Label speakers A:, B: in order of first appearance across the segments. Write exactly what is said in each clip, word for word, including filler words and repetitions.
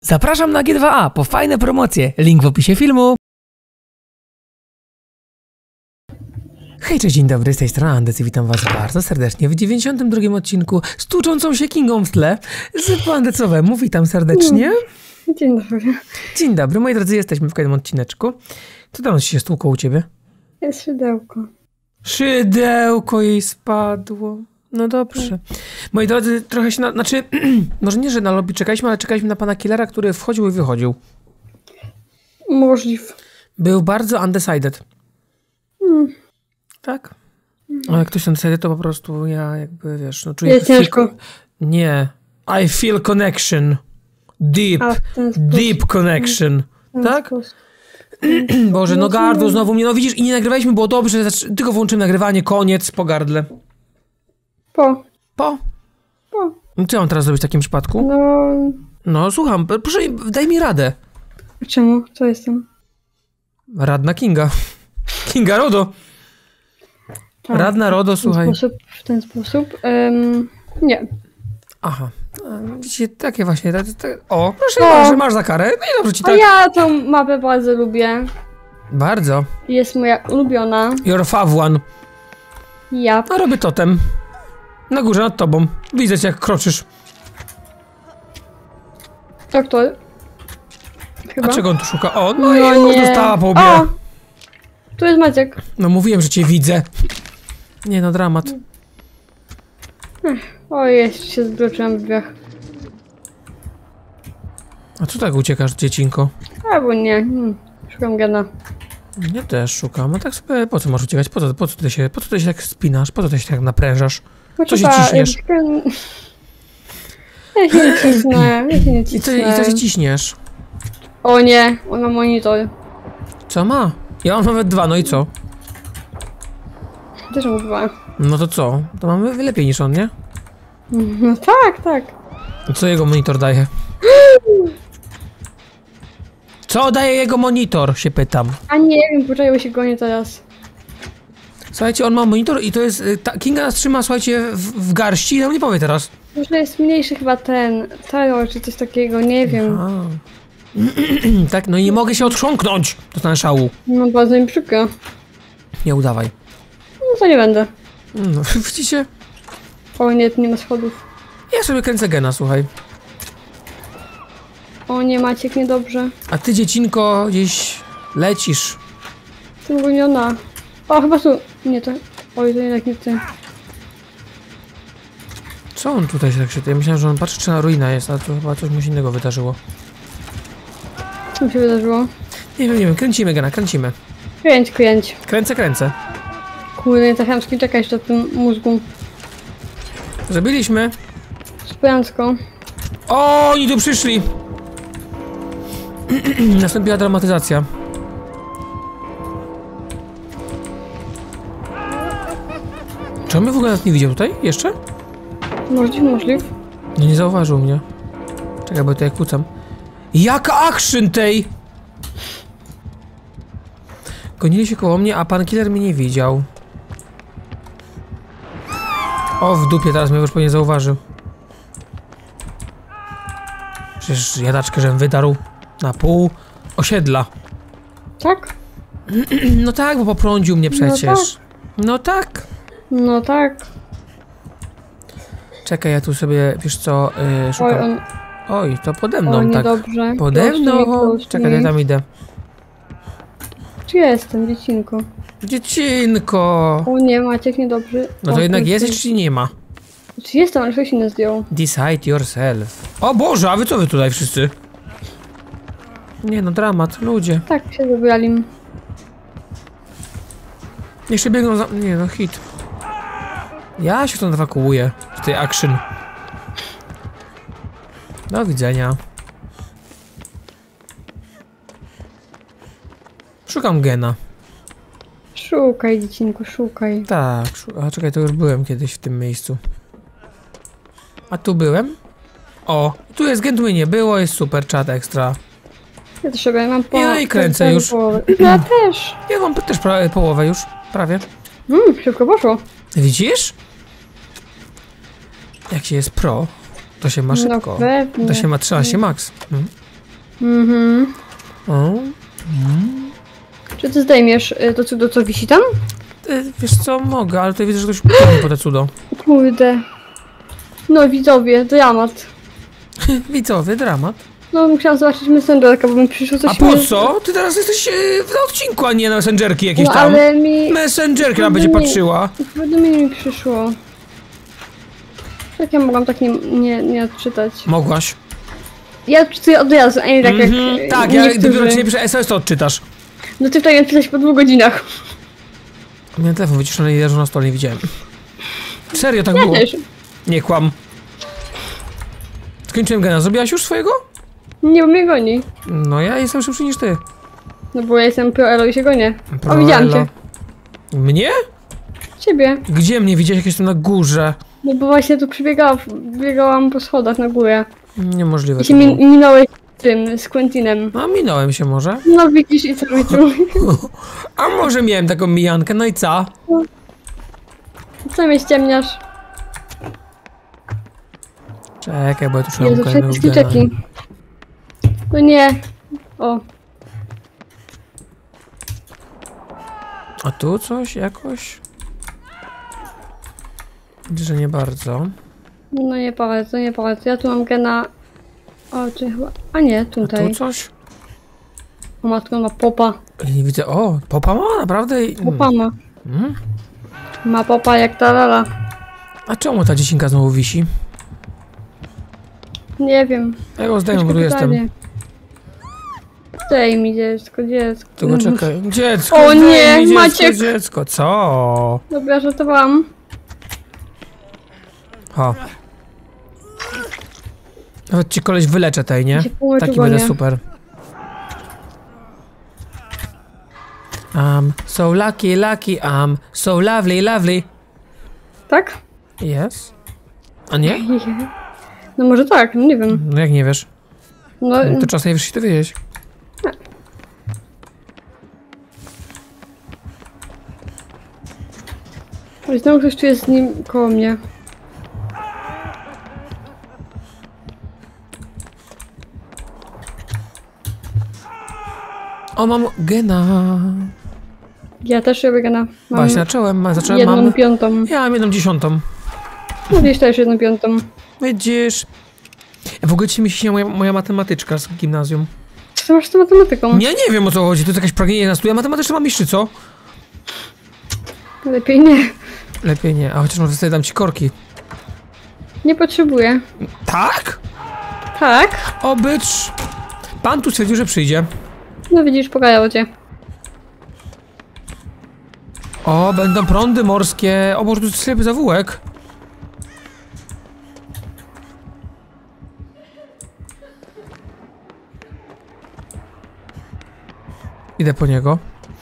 A: Zapraszam na G dwa A po fajne promocje. Link w opisie filmu. Hej, cześć, dzień dobry, z tej strony Andys i witam was bardzo serdecznie w dziewięćdziesiątym drugim odcinku z tłuczącą się Kingą w tle z Andysowemu. Witam serdecznie.
B: Dzień dobry.
A: Dzień dobry, moi drodzy, jesteśmy w kolejnym odcineczku. Co tam się stłuką u ciebie?
B: Jest szydełko.
A: Szydełko jej spadło. No dobrze. Moi drodzy, trochę się na... Znaczy, może nie, że na lobby czekaliśmy, ale czekaliśmy na pana killera, który wchodził i wychodził.
B: Możliw.
A: Był bardzo undecided.
B: Mm.
A: Tak? Ale jak ktoś undecided, to po prostu ja jakby, wiesz, no czuję...
B: Jest ciężko.
A: Nie. I feel connection. Deep.
B: A,
A: Deep connection. Tak? Boże, no gardło znowu mnie, no widzisz, i nie nagrywaliśmy, było dobrze, tylko włączyłem nagrywanie, koniec, po gardle.
B: Po.
A: Po?
B: Po.
A: Co mam teraz zrobić w takim przypadku?
B: No...
A: No, słucham, proszę, daj mi radę.
B: Czemu? Co jestem?
A: Radna Kinga. Kinga Rodo.
B: Tak,
A: Radna Rodo,
B: w ten
A: słuchaj.
B: Sposób, w ten sposób. Um, nie.
A: Aha. Widzicie, takie właśnie. Tak, tak. O, proszę, o. Że masz za karę. No i dobrze ci tak.
B: A ja tą mapę bardzo lubię.
A: Bardzo.
B: Jest moja ulubiona.
A: Your fav one.
B: Ja.
A: A robię totem. Na górze nad tobą. Widzę cię, jak kroczysz.
B: Doktor. Chyba.
A: A czego on tu szuka? O, no,
B: no
A: i już
B: nie.
A: dostała po łbie.
B: O! Tu jest Maciek.
A: No mówiłem, że cię widzę. Nie no, dramat.
B: Ech, o, jeszcze się zbroczyłam w drzwiach.
A: A co tak uciekasz, dziecinko?
B: Albo nie. Hmm. Szukam gena.
A: Ja też szukam. A tak sobie, po co masz uciekać? Po co, po co ty się, po co ty się tak spinasz? Po co ty się tak naprężasz? Co się ciśniesz?
B: Ja się nie cisnę, ja się nie cisnę.
A: I co, i co się ciśniesz?
B: O nie, on ma monitor.
A: Co ma? Ja mam nawet dwa, no i co?
B: Też mam dwa.
A: No to co? To mamy lepiej niż on, nie?
B: No tak, tak.
A: Co jego monitor daje? Co daje jego monitor? Się pytam.
B: A nie wiem, poczekaj, się gonię teraz.
A: Słuchajcie, on ma monitor i to jest... Ta, Kinga nas trzyma, słuchajcie, w, w garści. No nie powie teraz.
B: Może jest mniejszy chyba ten, terror czy coś takiego, nie wiem.
A: A. Tak, no i nie mogę się odchrząknąć. Dostanę szału.
B: No bardzo mi przykro.
A: Nie udawaj.
B: No to nie będę.
A: No, widzicie?
B: O nie, tu nie ma schodów.
A: Ja sobie kręcę gena, słuchaj.
B: O nie, Maciek, niedobrze.
A: A ty, dziecinko, gdzieś lecisz.
B: Jestem goniona. O, chyba tu. Nie, to... Oj, to jednak nie ty.
A: Co on tutaj się tak się... Ja myślałem, że on patrzy, czy na ruina jest, a to chyba coś mu się innego wydarzyło.
B: Co mi się wydarzyło?
A: Nie wiem, nie wiem, kręcimy gena, kręcimy.
B: Kręć, kręć.
A: Kręcę, kręcę.
B: Kurde, nie trafiam czekać jeszcze w tym mózgu.
A: Zrobiliśmy.
B: Z prędko.
A: O, oni tu przyszli! Nastąpiła dramatyzacja. Czy on mnie w ogóle nas nie widział tutaj? Jeszcze?
B: Możliw, możliw.
A: Nie, nie zauważył mnie. Czekaj, bo tutaj kłócam. Jaka action tej! Gonili się koło mnie, a pan killer mnie nie widział. O, w dupie, teraz mnie już pewnie zauważył. Przecież jadaczkę, żem wydarł na pół osiedla.
B: Tak?
A: No tak, bo poprądził mnie przecież. No tak.
B: No tak.
A: Czekaj, ja tu sobie, wiesz co, yy, szukam.
B: Oj, on...
A: Oj, to pode mną,
B: o,
A: tak.
B: niedobrze.
A: Pode mną.
B: Close
A: Czekaj, ja tam idę.
B: Czy ja jestem, dziecinko?
A: Dziecinko.
B: O nie, Maciek, niedobrze.
A: No to
B: o,
A: jednak
B: ty,
A: jesteś, czy nie ma?
B: Czy jestem, ale ktoś inny zdjął.
A: Decide yourself. O Boże, a wy co wy tutaj wszyscy? Nie no, dramat, ludzie.
B: Tak, się wybrali.
A: Jeszcze biegną za... Nie no, hit. Ja się stąd ewakuuję z tej action. Do widzenia. Szukam gena.
B: Szukaj, dziecinku, szukaj.
A: Tak, a czekaj, to już byłem kiedyś w tym miejscu. A tu byłem? O, tu jest gen, tu mnie nie było, jest super chat ekstra.
B: Ja też sobie mam po...
A: Ja i kręcę już.
B: Połowę. Ja też.
A: Ja mam też prawie połowę już, prawie.
B: Mmm, szybko poszło.
A: Widzisz? Jak się jest pro, to się ma szybko.
B: No pewnie.
A: To się ma trzynaście max. Hmm.
B: Mhm.
A: O.
B: Czy ty zdejmiesz y, to cudo, co wisi tam?
A: Ty, wiesz co, mogę, ale to widzę, że ktoś kupił po te cudo.
B: Kurde. No widzowie, dramat.
A: Widzowie, dramat.
B: No musiałam zobaczyć Messengerka, bo mi przyszło coś...
A: A po
B: mi-
A: co? Ty teraz jesteś e, w odcinku, a nie na Messengerki jakieś
B: No
A: tam.
B: ale mi...
A: Messengerki nam będzie
B: Nie.
A: patrzyła.
B: Powiadomienie mi przyszło. Jak ja mogłam tak nie, nie, nie odczytać?
A: Mogłaś.
B: Ja odczytuję od razu, a nie tak
A: Mhm,
B: jak
A: tak,
B: e,
A: ja
B: niektórzy.
A: dopiero ci nie piszę S O S, to odczytasz.
B: No ty wczoraj pisać po dwóch godzinach.
A: Miałem telefon wyciszony i leżał na stole, nie widziałem. Serio, tak
B: Ja
A: było?
B: też.
A: Nie kłam. Skończyłem gena. Zrobiłaś już swojego?
B: Nie, bo mnie goni.
A: No ja jestem szybszy niż ty.
B: No bo ja jestem pro elo i się gonię. O,
A: Pro
B: widziałam
A: elo.
B: cię.
A: Mnie?
B: Ciebie.
A: Gdzie mnie widziałeś, jak jestem na górze?
B: No bo właśnie tu przybiegałam, biegałam po schodach na górę.
A: Niemożliwe
B: I
A: to
B: się mi,
A: było.
B: minąłeś tym, z Quentinem.
A: No minąłem się może.
B: No widzisz i co mi tu?
A: A może miałem taką mijankę, no i co?
B: Co mnie ściemniasz?
A: Czekaj, bo ja tu szukam
B: Jezu,
A: kolejnego
B: wszystkie
A: gena.
B: czeki. No nie. O,
A: A tu coś jakoś? Widzę, że nie bardzo.
B: no nie bardzo, nie bardzo. Ja tu mam gena... O, czy chyba... A nie,
A: A
B: tutaj.
A: tu coś?
B: O matko, ma popa.
A: Nie widzę. O, popa ma naprawdę. i-
B: Popa ma.
A: Mm.
B: Ma popa jak ta lala.
A: A czemu ta dziecinka znowu wisi?
B: Nie wiem.
A: Ja go zdejmę, bo
B: Ciężkie
A: tu jestem.
B: pytanie. Zdej mi dziecko, dziecko.
A: Tylko czekaj. Dziecko,
B: O
A: zdejmij
B: nie,
A: dziecko,
B: Maciek!
A: dziecko. Co?
B: Dobra, żartowałam.
A: Ha. Nawet ci koleś wyleczę tej, nie?
B: Się połączyło,
A: Taki będzie
B: nie?
A: super. I'm so lucky, lucky, I'm so lovely, lovely.
B: Tak?
A: Yes? A nie?
B: No może tak, no nie wiem.
A: No jak nie wiesz?
B: No,
A: No to czas najwyższy to wiedzieć.
B: ale znowu ktoś tu jest z nim koło mnie.
A: O, mam gena.
B: Ja też robię gena. Mam
A: Właśnie, zacząłem, ma- zacząłem,
B: jedną
A: mam...
B: piątą.
A: Ja mam jedną dziesiątą.
B: Mówisz też jedną piątą.
A: Widzisz? W ogóle ci mi się śniła moja, moja matematyczka z gimnazjum.
B: Co masz z tą matematyką?
A: Nie, nie wiem o co chodzi, to jest jakieś pragnienie na studia matematyczne mam iść, czy co?
B: Lepiej nie.
A: Lepiej nie, a chociaż może sobie dam ci korki.
B: Nie potrzebuję.
A: Tak?
B: Tak?
A: O, bycz. Pan tu stwierdził, że przyjdzie.
B: No widzisz, pogadał cię.
A: O, będą prądy morskie. O, może tu jest ślepy zawółek. Idę po niego.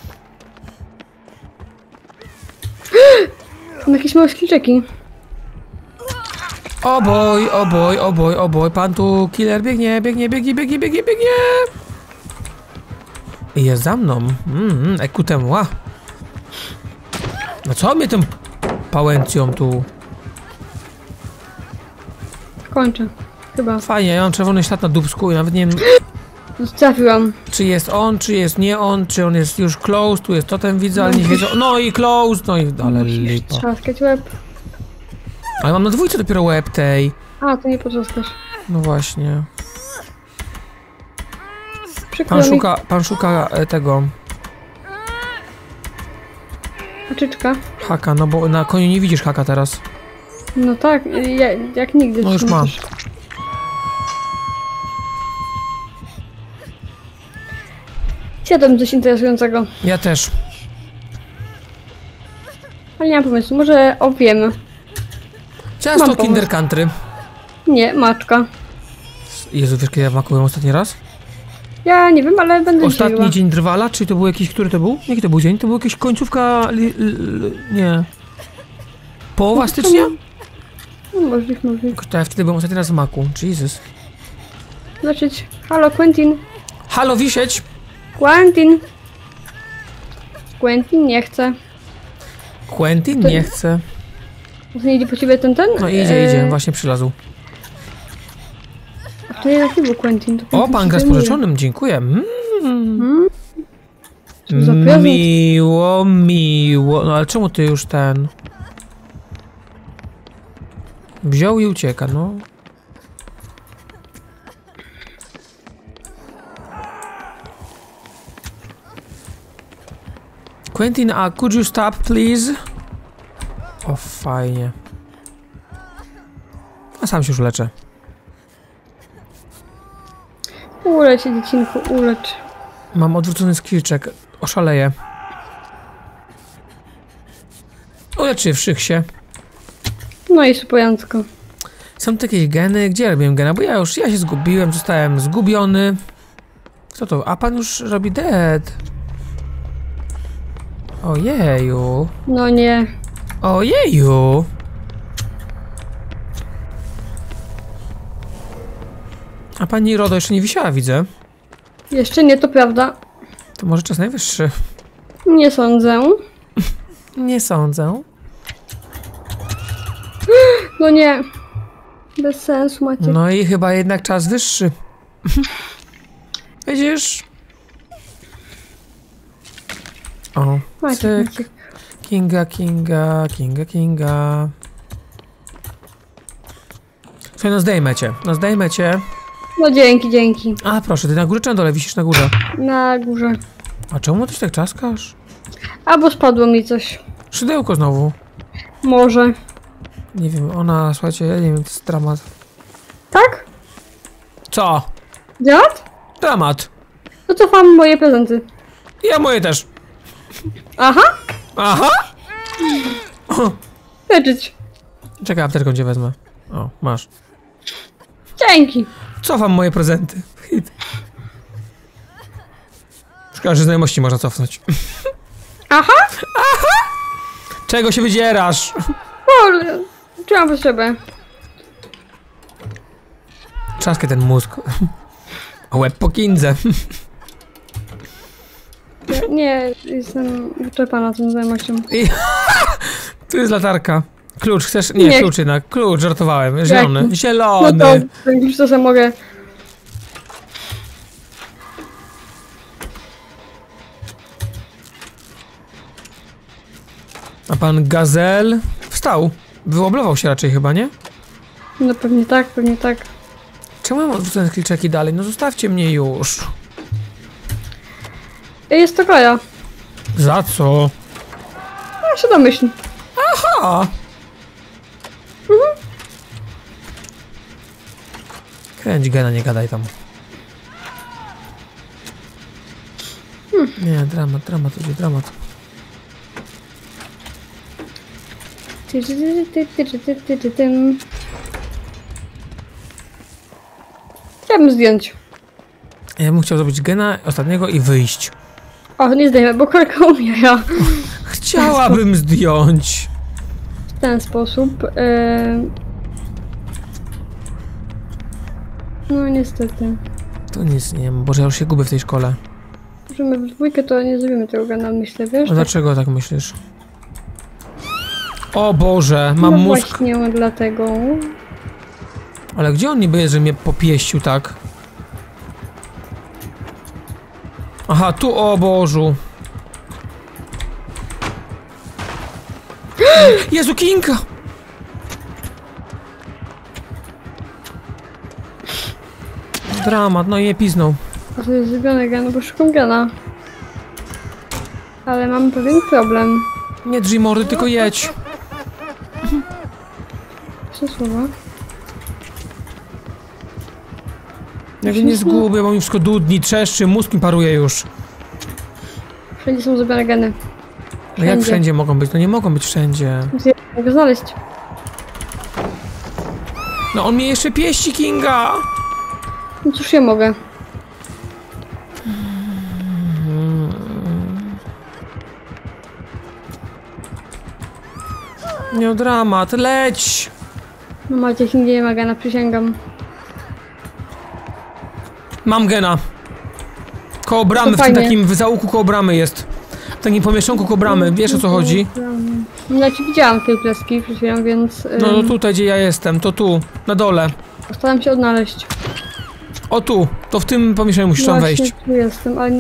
B: Mam jakieś małe szkliczeki.
A: O boj, o boj, o boj, o boj. Pan tu killer biegnie, biegnie, biegnie, biegnie, biegnie, biegnie. I jest za mną. Mmm, ekutem, ła. No co mnie tym pałęcją tu?
B: Kończę. Chyba.
A: Fajnie, ja mam czerwony ślad na dupsku i nawet nie wiem,
B: Trafiłam.
A: czy jest on, czy jest nie on, czy on jest już close, tu jest totem widzę, ale nie wiedzą. No i close, no i ale
B: Musisz
A: lipa.
B: trzaskać łeb.
A: Ale mam na dwójce dopiero łeb tej.
B: A, to nie potrzaskasz.
A: No właśnie.
B: Przykro
A: Pan
B: mi.
A: szuka, pan szuka e, tego
B: Haczyczka.
A: haka, no bo na koniu nie widzisz haka teraz.
B: No tak, ja, jak nigdy.
A: No już
B: w sumie
A: ma.
B: też. Siadam coś interesującego.
A: Ja też.
B: Ale nie mam pomysłu, może o wiem.
A: Ciasto
B: Mam
A: Kinder
B: pomysł.
A: Country.
B: Nie, maczka.
A: Jezu, wiesz kiedy ja wmakułem ostatni raz?
B: Ja nie wiem, ale będę dzisiaj
A: Ostatni
B: chyba.
A: dzień Drwala, czy to był jakiś, który to był? Jaki to był dzień? To był jakaś końcówka, li, li, nie. Połowa stycznia?
B: No możliwe, możliwe.
A: To ja wtedy byłem ostatni raz w maku. Jesus.
B: Zobaczyć. Halo, Quentin.
A: Halo, wisieć!
B: Quentin. Quentin nie chce.
A: Quentin
B: To-
A: nie chce.
B: Nie idzie po ciebie ten, ten?
A: No idzie,
B: E,
A: idzie, właśnie przylazł.
B: To jednak nie był Quentin. To
A: O,
B: Quentin
A: pan
B: się
A: gra z
B: zajmuje.
A: pożyczonym, dziękuję. Mm.
B: Hmm? Co za prezent?
A: Miło, miło. No ale czemu ty już ten... Wziął i ucieka, no. Quentin, a could you stop, please? O, fajnie. A sam się już leczę.
B: Ulecz się, dziecinku, ulecz.
A: Mam odwrócony skillczek. Oszaleję. Uleczywszych się.
B: No i supojącko.
A: Są tu jakieś geny? Gdzie robiłem gena? Bo ja już, ja się zgubiłem, zostałem zgubiony. Co to? A pan już robi dead. Ojeju.
B: No nie.
A: Ojeju. A pani Rodo jeszcze nie wisiała, widzę.
B: Jeszcze nie, to prawda.
A: To może czas najwyższy.
B: Nie sądzę.
A: Nie sądzę.
B: No nie. Bez sensu macie.
A: No i chyba jednak czas wyższy. Widzisz? O,
B: Macie,
A: cyk.
B: macie.
A: Kinga, Kinga, Kinga, Kinga. Słuchaj, no zdejmę cię, no zdejmę cię.
B: No dzięki, dzięki.
A: A proszę, ty na górze czy na dole? Wisisz na górze.
B: Na górze.
A: A czemu ty się tak czaskasz?
B: Albo spadło mi coś.
A: Szydełko znowu.
B: Może.
A: Nie wiem, ona, słuchajcie, ja nie wiem, to jest dramat.
B: Tak?
A: Co?
B: Dziad?
A: Dramat.
B: No to wam moje prezenty.
A: Ja moje też.
B: Aha.
A: Aha!
B: Leczyć.
A: Czekaj, apteczką cię wezmę. O, masz.
B: Dzięki.
A: Cofam moje prezenty. Hit. Szkoda, że znajomości można cofnąć.
B: Aha.
A: Czego się wydzierasz?
B: O, czułam potrzebę.
A: Trzaskę ten mózg. Łeb po kindze.
B: Ja, nie, jestem wyczerpana tą znajomością.
A: I... Tu jest latarka. Klucz, chcesz? Nie,
B: Nie.
A: klucz jednak. Klucz, żartowałem. Zielony.
B: Jaki?
A: Zielony.
B: No to już czasem mogę.
A: A pan Gazel wstał. Wyłoblował się raczej chyba, nie?
B: No pewnie tak, pewnie tak.
A: Czemu mam odwrócone kliczeki dalej? No zostawcie mnie już.
B: Jest to Kaja.
A: Za co?
B: Ja się domyśl.
A: Aha!
B: Mhm.
A: Kręć gena, nie gadaj tam.
B: Hmm.
A: Nie, dramat, dramat, ludzie, dramat.
B: Ty, ty, ty, ty, ty, ty, ty, ty, ty. Chciałabym zdjąć.
A: Ja bym chciał zrobić gena ostatniego i wyjść.
B: O, nie zdejmę, bo korka umiera.
A: Chciałabym zdjąć.
B: W ten sposób. Yy... No niestety.
A: To nic nie wiem, Boże, ja już się gubię w tej szkole.
B: Że my w dwójkę to nie zrobimy tego gana, myślę, wiesz?
A: A dlaczego tak myślisz? O Boże, mam
B: no
A: mózg.
B: właśnie dlatego.
A: Ale gdzie on niby jest, że mnie popieścił tak? Aha, tu, o Bożu. Jezu, Kinga! Dramat, no i je piznął.
B: A to jest zrobione gana, bo szukam gana. Ale mam pewien problem.
A: Nie drzyj mordy, tylko jedź.
B: Co słowa?
A: Ja się nie zgubię, bo mi wszystko dudni, trzeszczy, mózg mi paruje już.
B: Wszędzie są zrobione geny.
A: No jak wszędzie mogą być? No nie mogą być wszędzie.
B: Gdzie ja mogę znaleźć?
A: No on mnie jeszcze pieści, Kinga!
B: No cóż ja mogę?
A: Nie, dramat, leć!
B: No macie, nigdzie nie ma gana, przysięgam.
A: Mam gena. Koło bramy,
B: To
A: w tym
B: fajnie.
A: takim w zaułku koło bramy jest. W takim pomieszczonku koło bramy, wiesz o co chodzi?
B: No ja ci widziałam tej kreski przed chwilą, więc... Ym,
A: No to tutaj, gdzie ja jestem, to tu, na dole.
B: Postaram się odnaleźć.
A: O tu, to w tym pomieszczeniu musisz tam
B: Właśnie
A: wejść.
B: tu jestem, ale...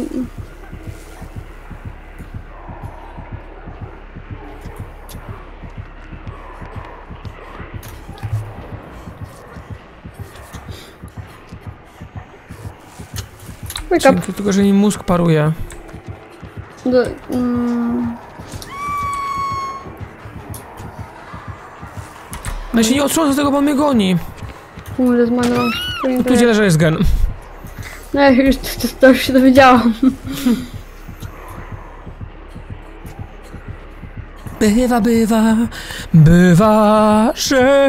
B: Wake up.
A: Tylko, że mi mózg paruje.
B: Do, mm,
A: No ja się nie otrząsę z tego, bo on mnie goni.
B: Kurde, zmarnowałam
A: No tu dzielę, że jest gen.
B: No ja już, to, to, to już się dowiedziałam.
A: Bywa, bywa, bywa, że...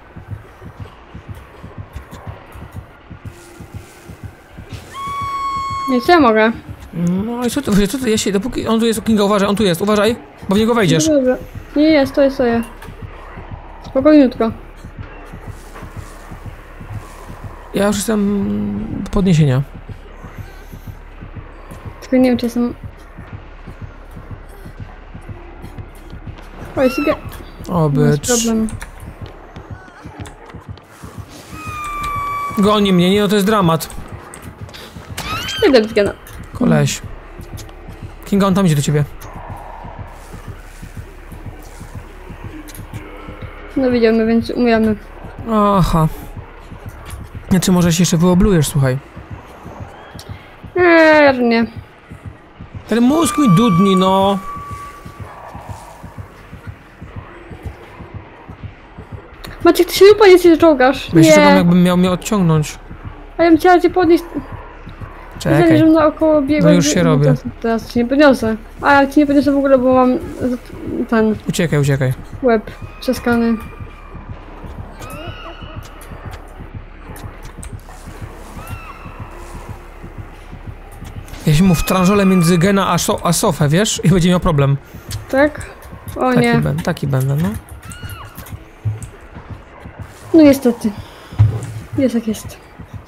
B: Nie, co ja mogę?
A: No i co ty, co ty, ja się, dopóki on tu jest, Kinga, uważaj, on tu jest, uważaj, bo w niego wejdziesz.
B: No dobra. Nie, jest, to jest, to jest. Spokojniutko.
A: Ja już jestem podniesienia.
B: Tylko nie wiem, czy jestem... Oj, sige.
A: O,
B: Nie jest
A: bycz.
B: problem.
A: Goni mnie, nie no, to jest dramat.
B: Idę do zgana.
A: Koleś. Kinga, on tam idzie do ciebie.
B: No widzimy, więc umiemy.
A: Aha. Znaczy, może się jeszcze wyoblujesz, słuchaj.
B: Eee, nie.
A: Ten mózg mi dudni, no.
B: Maciek, ty się nie podnieść, nie czołgasz.
A: Myślę, że
B: Nie.
A: jakbym miał mnie odciągnąć.
B: A ja bym chciała cię podnieść. Myślałem,
A: Czekaj.
B: że naokoło biegł.
A: No już się robię.
B: Teraz, teraz cię nie podniosę. A ja cię nie podniosę w ogóle, bo mam ten
A: Uciekaj, uciekaj.
B: łeb przeskany.
A: Ja się mu wtrążolę między Gena a, so a Sofę, wiesz? I będzie miał problem.
B: Tak? O
A: Taki,
B: nie.
A: ben, taki będę, no.
B: No niestety. Jest jak jest.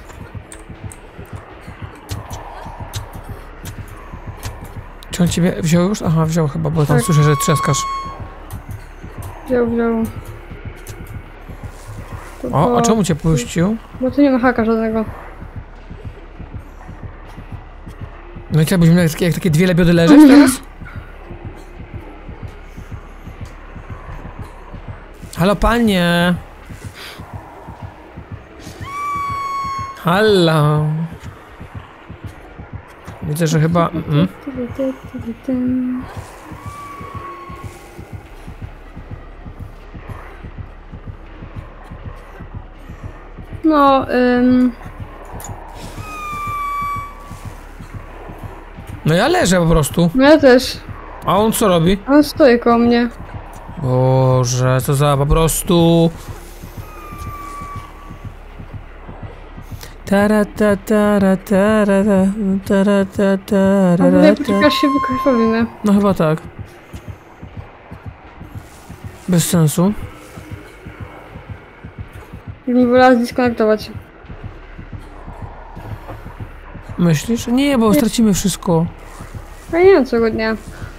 A: Czy on ciebie wziął już? Aha, wziął chyba, bo tam
B: Tak.
A: słyszę, że trzaskasz.
B: Wziął, wziął. To
A: O,
B: bo-
A: a czemu cię puścił?
B: Bo tu nie ma haka żadnego.
A: No i co, byśmy jak, jak takie dwie lebiody leżeć teraz? Halo, panie! Halo! Widzę, że chyba... Mm.
B: No, ym...
A: No ja leżę po prostu.
B: no ja też.
A: A on co robi?
B: A on stoi koło mnie.
A: Boże, co za po prostu... Tara ta tara tara tara tara
B: A
A: tara
B: tutaj poczekasz się wykrwawimy.
A: No chyba tak. Bez sensu.
B: Bym wolała zdiskonektować.
A: Myślisz? Nie, bo stracimy wszystko.
B: A nie wiem co dnia.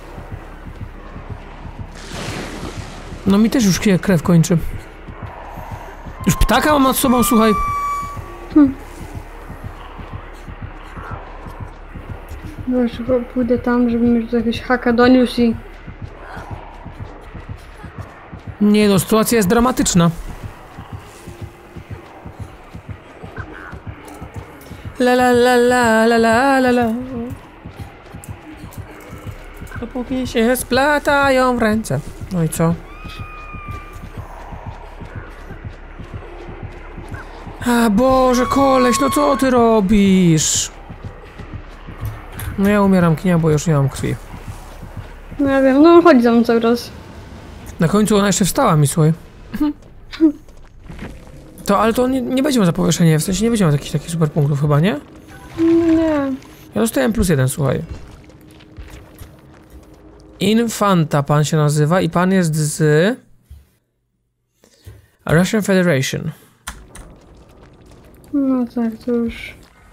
A: No mi też już się krew kończy. Już ptaka mam nad sobą, słuchaj.
B: Hm. No jeszcze chyba pójdę tam, żeby mi tu jakieś haka doniósł i...
A: Nie no, sytuacja jest dramatyczna. La la la la la la la la. Dopóki się splatają ręce. No i co? A Boże, koleś, no co ty robisz? No ja umieram, Kinia, bo już nie mam krwi.
B: No ja wiem, no chodzi za mną cały czas.
A: Na końcu ona jeszcze wstała mi, słuchaj. To, ale to nie, nie będzie miał za powieszenie, w sensie nie będzie miał takich, takich super punktów chyba, nie?
B: No nie.
A: Ja dostałem plus jeden, słuchaj. Infanta pan się nazywa i pan jest z... Russian Federation.
B: No tak, to już...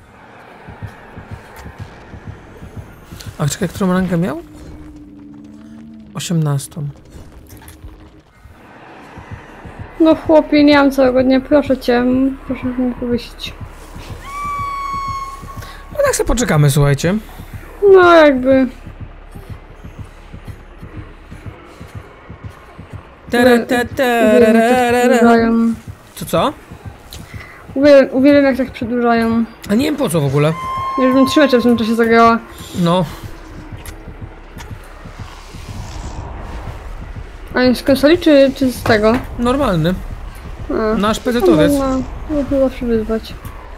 A: A czekaj, którą rangę miał? osiemnastą.
B: No chłopie, nie mam całego dnia, proszę cię, proszę mi powiesić.
A: to poczekamy, słuchajcie.
B: No jakby...
A: Tere, te, te, Co, co?
B: Uwielbiam, uwielbiam jak tak przedłużają.
A: A nie wiem po co w ogóle.
B: Już bym trzy mecze w tym czasie zagrała.
A: No.
B: A nie z konsoli czy, czy z tego?
A: Normalny.
B: A.
A: Nasz pezetowiec.
B: No, no, można zawsze wyzwać.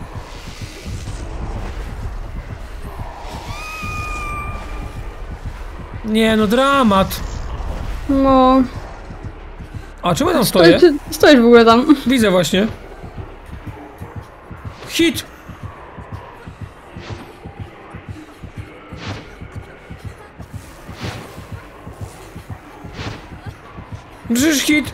A: Nie no, dramat.
B: No.
A: A czemu ja tam stoję?
B: Stoi, ty stoisz w ogóle tam.
A: Widzę właśnie. Hit! Brzyż hit!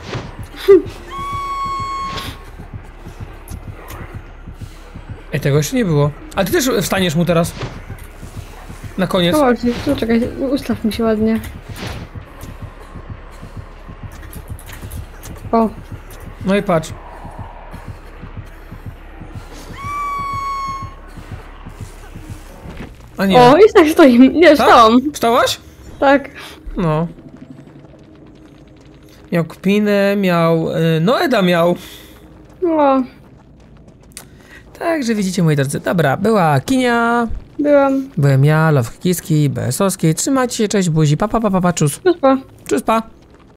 A: Ej, tego jeszcze nie było. A ty też wstaniesz mu teraz. Na koniec.
B: No właśnie, to czekaj, ustaw mi się ładnie. O.
A: No i patrz. A nie.
B: O, i tak stoimy. Nie,
A: Tak?
B: wstałam.
A: Wstałaś?
B: Tak.
A: No. Miał kpinę, miał... y, No Eda miał.
B: No,
A: Także widzicie, moi drodzy. Dobra, była Kinia.
B: byłam.
A: Byłem ja, Love Kiski, B S owski. Trzymajcie się, cześć, buzi. Pa, pa, pa, pa, pa, czus.
B: Super.
A: Czus, pa.